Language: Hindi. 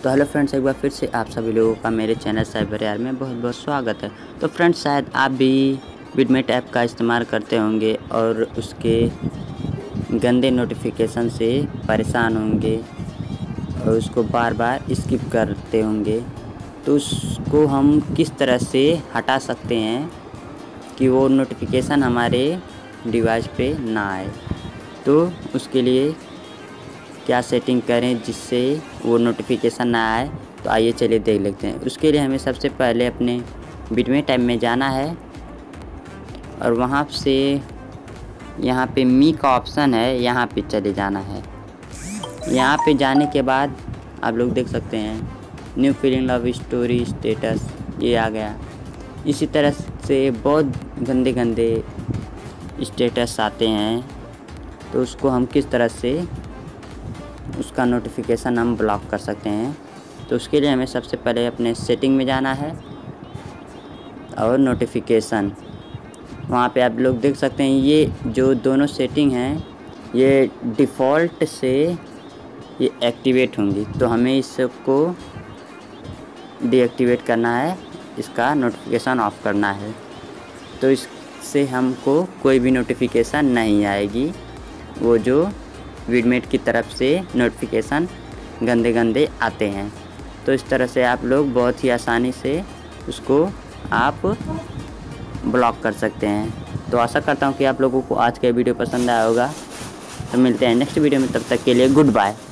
तो हेलो फ्रेंड्स, एक बार फिर से आप सभी लोगों का मेरे चैनल साइबर यार में बहुत बहुत स्वागत है। तो फ्रेंड्स, शायद आप भी विडमेट ऐप का इस्तेमाल करते होंगे और उसके गंदे नोटिफिकेशन से परेशान होंगे और उसको बार बार स्किप करते होंगे। तो उसको हम किस तरह से हटा सकते हैं कि वो नोटिफिकेशन हमारे डिवाइस पे ना आए। तो उसके लिए क्या सेटिंग करें जिससे वो नोटिफिकेशन ना आए, तो आइए चलिए देख लेते हैं। उसके लिए हमें सबसे पहले अपने विडमेट ऐप में जाना है और वहाँ से यहाँ पे मी का ऑप्शन है, यहाँ पे चले जाना है। यहाँ पे जाने के बाद आप लोग देख सकते हैं new feeling love story status, ये आ गया। इसी तरह से बहुत गंदे गंदे स्टेटस आते हैं, तो उसको हम किस तरह से उसका नोटिफिकेशन हम ब्लॉक कर सकते हैं। तो उसके लिए हमें सबसे पहले अपने सेटिंग में जाना है और नोटिफिकेशन, वहाँ पे आप लोग देख सकते हैं ये जो दोनों सेटिंग हैं ये डिफ़ॉल्ट से ये एक्टिवेट होंगी, तो हमें इसको डीएक्टिवेट करना है, इसका नोटिफिकेशन ऑफ़ करना है। तो इससे हमको कोई भी नोटिफिकेशन नहीं आएगी, वो जो विडमेट की तरफ से नोटिफिकेशन गंदे गंदे आते हैं। तो इस तरह से आप लोग बहुत ही आसानी से उसको आप ब्लॉक कर सकते हैं। तो आशा करता हूँ कि आप लोगों को आज का वीडियो पसंद आया होगा। तो मिलते हैं नेक्स्ट वीडियो में, तब तक के लिए गुड बाय।